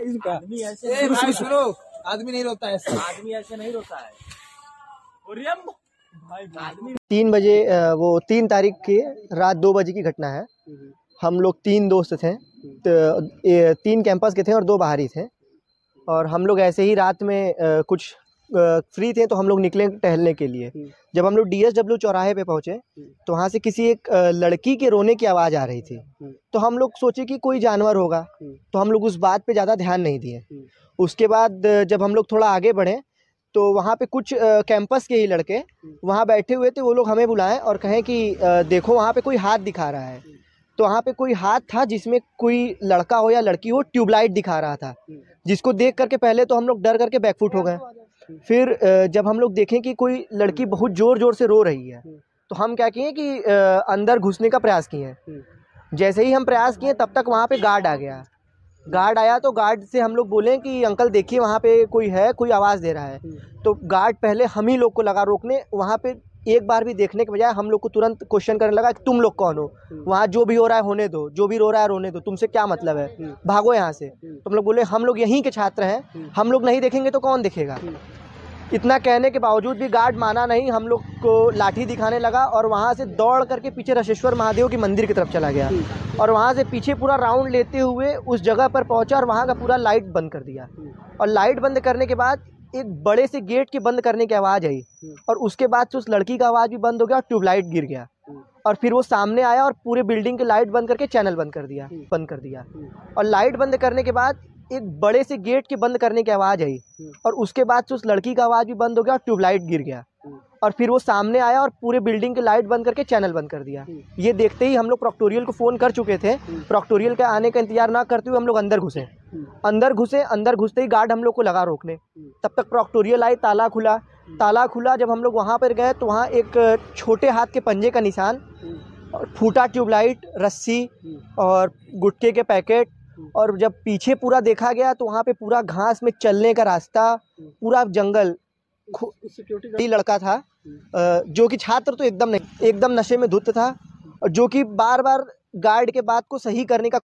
आदमी ऐसे भाई सुनो, आदमी नहीं रोता है, आदमी ऐसे नहीं रोता है। भाई आदमी 3 बजे वो 3 तारीख की रात 2 बजे की घटना है। हम लोग 3 दोस्त थे, तो 3 कैंपस के थे और 2 बाहरी थे। और हम लोग ऐसे ही रात में कुछ फ्री थे तो हम लोग निकले टहलने के लिए। जब हम लोग DSW चौराहे पे पहुँचे तो वहाँ से किसी एक लड़की के रोने की आवाज़ आ रही थी। तो हम लोग सोचे कि कोई जानवर होगा, तो हम लोग उस बात पे ज़्यादा ध्यान नहीं दिए। उसके बाद जब हम लोग थोड़ा आगे बढ़े तो वहाँ पे कुछ कैंपस के ही लड़के वहाँ बैठे हुए थे। वो लोग हमें बुलाएं और कहें कि देखो वहाँ पे कोई हाथ दिखा रहा है। तो वहाँ पे कोई हाथ था जिसमें कोई लड़का हो या लड़की हो ट्यूबलाइट दिखा रहा था, जिसको देख करके पहले तो हम लोग डर करके बैकफुट हो गए। फिर जब हम लोग देखें कि कोई लड़की बहुत ज़ोर ज़ोर से रो रही है तो हम क्या किए कि अंदर घुसने का प्रयास किए। जैसे ही हम प्रयास किए तब तक वहाँ पे गार्ड आ गया। गार्ड आया तो गार्ड से हम लोग बोले कि अंकल देखिए वहाँ पे कोई है, कोई आवाज़ दे रहा है। तो गार्ड पहले हम ही लोग को लगा रोकने। वहाँ पे एक बार भी देखने के बजाय हम लोग को तुरंत क्वेश्चन करने लगा कि तुम लोग कौन हो, वहाँ जो भी हो रहा है होने दो, जो भी रो रहा है रोने दो, तुमसे क्या मतलब है, भागो यहाँ से। तो हम लोग बोले हम लोग यहीं के छात्र हैं, हम लोग नहीं देखेंगे तो कौन देखेगा। इतना कहने के बावजूद भी गार्ड माना नहीं, हम लोग को लाठी दिखाने लगा और वहाँ से दौड़ करके पीछे रसेश्वर महादेव की मंदिर की तरफ चला गया। और वहाँ से पीछे पूरा राउंड लेते हुए उस जगह पर पहुँचा और वहाँ का पूरा लाइट बंद कर दिया। और लाइट बंद करने के बाद एक बड़े से गेट के बंद करने की आवाज़ आई और उसके बाद से उस लड़की का आवाज़ भी बंद हो गया और ट्यूबलाइट गिर गया। और फिर वो सामने आया और पूरे बिल्डिंग के लाइट बंद करके चैनल बंद कर दिया। और लाइट बंद करने के बाद एक बड़े से गेट के बंद करने की आवाज़ आई और उसके बाद से उस लड़की का आवाज़ भी बंद हो गया और ट्यूबलाइट गिर गया। और फिर वो सामने आया और पूरे बिल्डिंग के लाइट बंद करके चैनल बंद कर दिया। ये देखते ही हम लोग प्रोक्टोरियल को फ़ोन कर चुके थे। प्रोक्टोरियल के आने का इंतजार ना करते हुए हम लोग अंदर घुसते ही गार्ड हम लोग को लगा रोकने। तब तक प्रोक्टोरियल आई, ताला खुला। जब हम लोग वहाँ पर गए तो वहाँ एक छोटे हाथ के पंजे का निशान, फूटा ट्यूबलाइट, रस्सी और गुटखे के पैकेट। और जब पीछे पूरा देखा गया तो वहाँ पे पूरा घास में चलने का रास्ता, पूरा जंगल। सिक्योरिटी लड़का था जो कि छात्र तो एकदम नशे में धुत था, और जो कि बार बार गार्ड के बात को सही करने का